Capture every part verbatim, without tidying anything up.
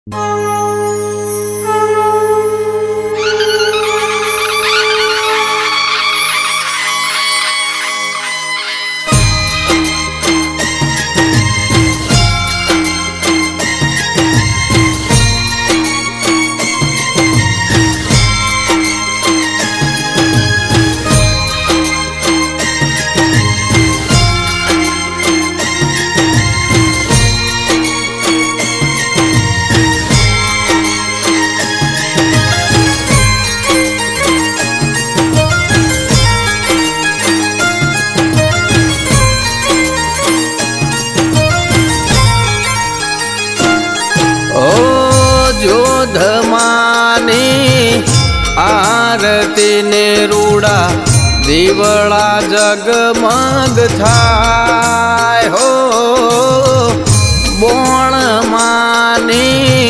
आरती ने रूड़ा दीवड़ा जगमग थाय हो। बोण मानी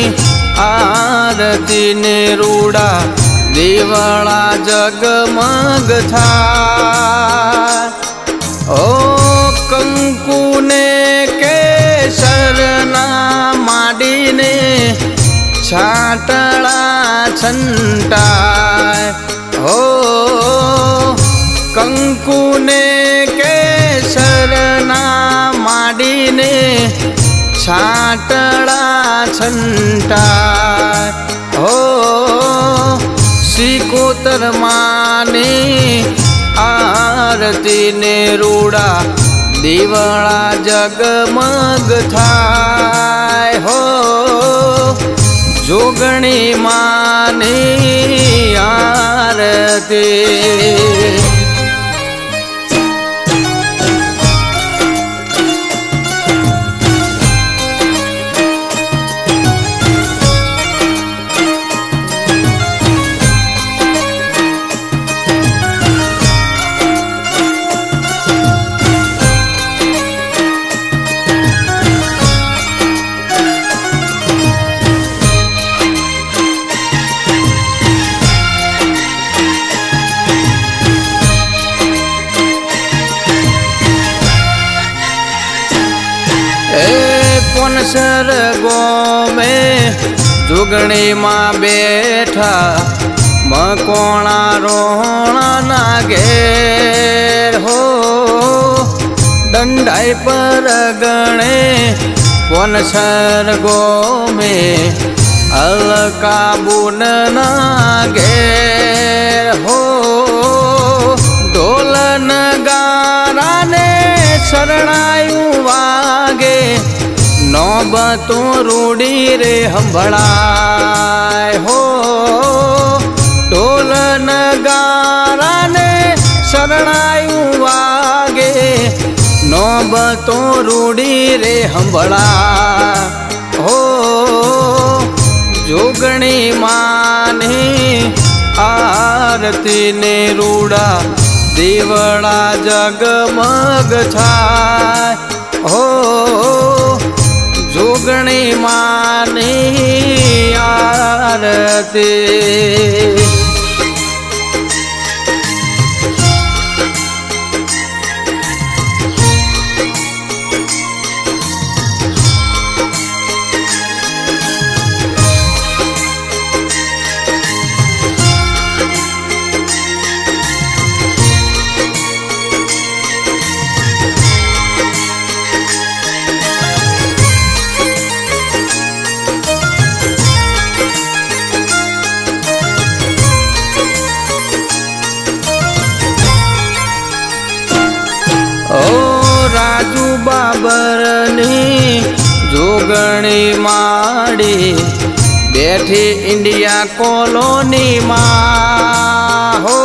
आरती ने रूड़ा दीवड़ा जगमग थाय। ओ कंकु ने केसर ना माडी ने छाटड़ा छंटाय हो। कंकु ने केसर ना माडी ने छाटड़ा छंटाय हो। सिकोतर माने आरती ने रूड़ा दीवड़ा जगमग थाय हो। जोगणी माने आरती। सरगो में जुगणी माँ बैठा मकोणा रोणा ना घेर हो। दंडाई पर गणे पन सरगो में अलका बुन ना घेर हो। ढोलन गारा ने शरणायु वागे नौबतो रूड़ी रे हंभड़ाय हो। ढोल नगारा ने शरणायु वागे नौबतो रूड़ी रे हंभड़ा हो। जोगणी माने आरती ने रूड़ा दीवड़ा जगमग थाय हो। जोगणी माने आरती। बाबरनी जोगणी माड़ी बैठी इंडिया कॉलोनी मां हो।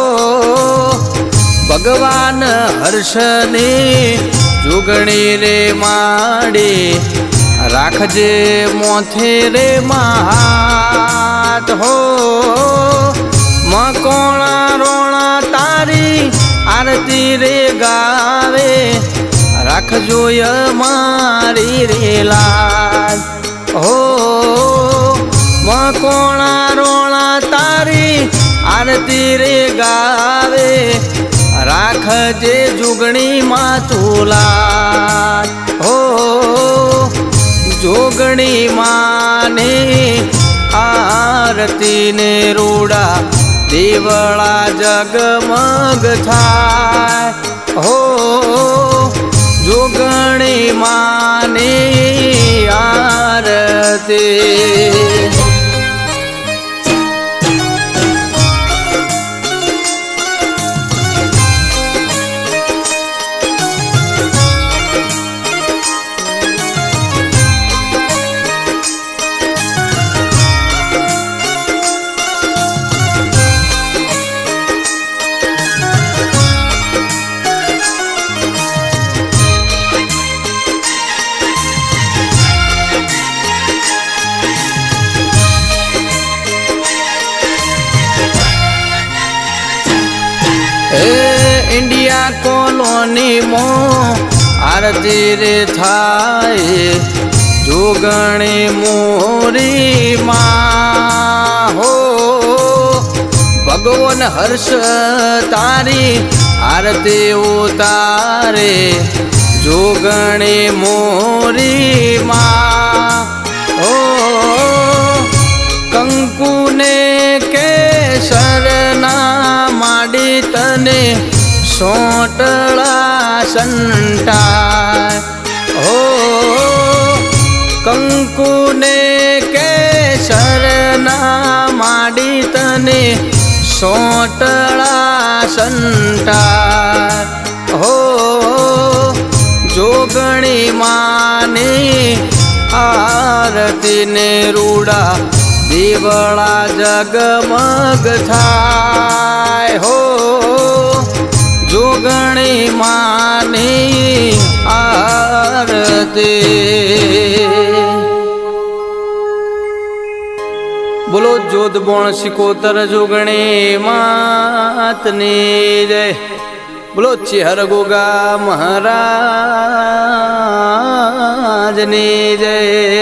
भगवान हर्षनी जोगणी रे माड़ी राखजे मोथे रे महात हो। मकोणा रोणा तारी आरती रे गावे राखजो मारी रे लाज हो। मकोणा रोणा तारी आरती रे गावे राखजे जुगणी मातुला हो। जोगणी माने आरती ने रूड़ा देवड़ा जगमग थाय हो जोगणी माने आरती। इंडिया कॉलोनी मो आरती रे थाय जोगणी मोरी माँ हो भगवान हर्ष तारी आरती उतारे जोगणी मोरी माँ हो कंकु ने केसर ना माडी तने सोटला संटाय हो कंकु ने केसर ना माडी तने सोटला संटाय हो जोगणी माने आरती ने रूड़ा देवड़ा जगमग थाय हो जोगणी माने आरती। बोलो जोधबोण सिकोतर जोगणी मातनी जय। बोलो चेहर गोगा महाराज ने जय।